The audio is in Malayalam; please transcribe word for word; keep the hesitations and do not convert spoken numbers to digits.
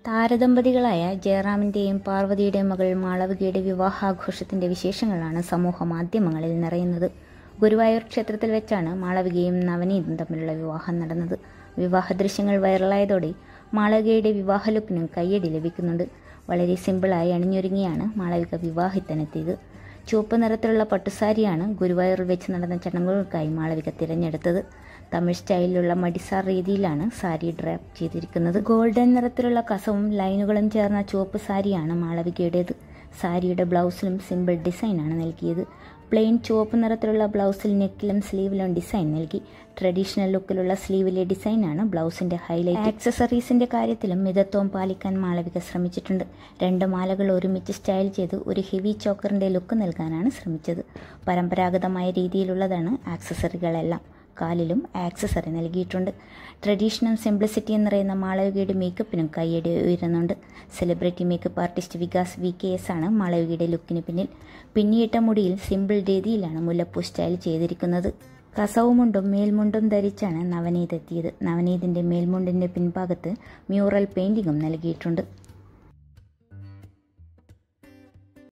താരദമ്പതികളായ ജയറാമിൻ്റെയും പാർവതിയുടെയും മകൾ മാളവികയുടെ വിവാഹാഘോഷത്തിൻ്റെ വിശേഷങ്ങളാണ് സമൂഹ മാധ്യമങ്ങളിൽ നിറയുന്നത്. ഗുരുവായൂർ ക്ഷേത്രത്തിൽ വെച്ചാണ് മാളവികയും നവനീതും തമ്മിലുള്ള വിവാഹം നടന്നത്. വിവാഹ ദൃശ്യങ്ങൾ വൈറലായതോടെ മാളവികയുടെ വിവാഹ ലുക്കിനും കയ്യടി ലഭിക്കുന്നുണ്ട്. വളരെ സിമ്പിളായി അണിഞ്ഞൊരുങ്ങിയാണ് മാളവിക വിവാഹത്തിനെത്തിയത്. ചുവപ്പ് നിറത്തിലുള്ള പട്ടുസാരിയാണ് ഗുരുവായൂരിൽ വെച്ച് നടന്ന ചടങ്ങുകൾക്കായി മാളവിക തിരഞ്ഞെടുത്തത്. തമിഴ് സ്റ്റൈലിലുള്ള മടിസാർ രീതിയിലാണ് സാരി ഡ്രാപ്പ് ചെയ്തിരിക്കുന്നത്. ഗോൾഡൻ നിറത്തിലുള്ള കസവും ലൈനുകളും ചേർന്ന ചുവപ്പ് സാരിയാണ് മാളവികയുടേത്. സാരിയുടെ ബ്ലൗസിലും സിമ്പിൾ ഡിസൈനാണ് നൽകിയത്. പ്ലെയിൻ ചുവപ്പ് നിറത്തിലുള്ള ബ്ലൗസിൽ നെക്കിലും സ്ലീവിലും ഡിസൈൻ നൽകി. ട്രഡീഷണൽ ലുക്കിലുള്ള സ്ലീവിലെ ഡിസൈനാണ് ബ്ലൗസിന്റെ ഹൈലൈറ്റ്. ആക്സസറീസിന്റെ കാര്യത്തിലും മിതത്വം പാലിക്കാൻ മാളവിക ശ്രമിച്ചിട്ടുണ്ട്. രണ്ട് മാലകൾ ഒരുമിച്ച് സ്റ്റൈൽ ചെയ്ത് ഒരു ഹെവി ചോക്കറിന്റെ ലുക്ക് നൽകാനാണ് ശ്രമിച്ചത്. പരമ്പരാഗതമായ രീതിയിലുള്ളതാണ് ആക്സസറികളെല്ലാം. കാലിലും ആക്സസറി നൽകിയിട്ടുണ്ട്. ട്രഡീഷണൽ സിംപ്ലിസിറ്റി എന്നറിയുന്ന മാളവികയുടെ മേക്കപ്പിനും കയ്യടി ഉയരുന്നുണ്ട്. Celebrity makeup artist Vikas V K S ആണ് മാളവികയുടെ ലുക്കിന് പിന്നിൽ. പിന്നിയിട്ട മുടിയിൽ സിമ്പിൾ രീതിയിലാണ് മുല്ലപ്പൂ സ്റ്റൈൽ ചെയ്തിരിക്കുന്നത്. കസവുമുണ്ടും മേൽമുണ്ടും ധരിച്ചാണ് നവനീത് എത്തിയത്. നവനീതിന്റെ മേൽമുണ്ടിന്റെ പിൻഭാഗത്ത് മ്യൂറൽ പെയിന്റിങ്ങും നൽകിയിട്ടുണ്ട്.